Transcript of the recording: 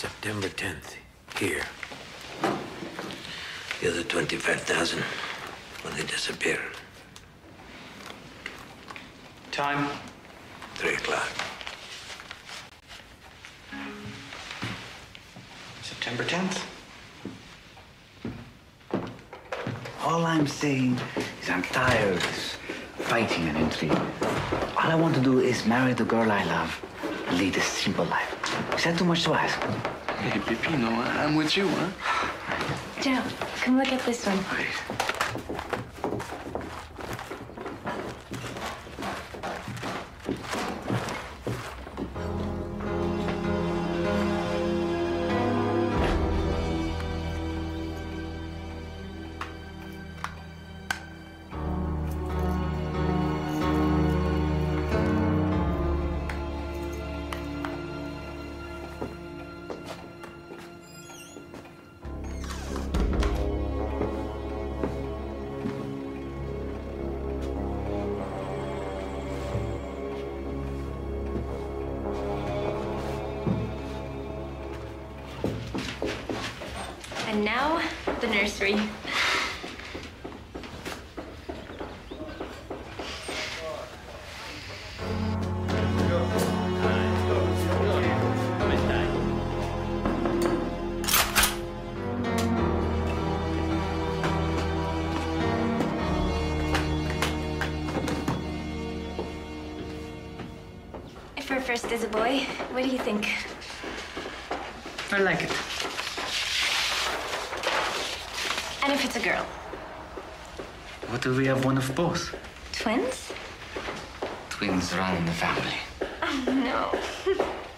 September 10th, here. The other 25,000 when they disappear. Time? 3 o'clock. September 10th? All I'm saying is I'm tired of this fighting and intrigue. All I want to do is marry the girl I love and lead a simple life. Is that too much to ask? Hey, Peppino, I'm with you, huh? Joe, come look at this one. And now, the nursery. If our first is a boy, what do you think? I like it. And if it's a girl? What if we have one of both? Twins? Twins run in the family. Oh, no.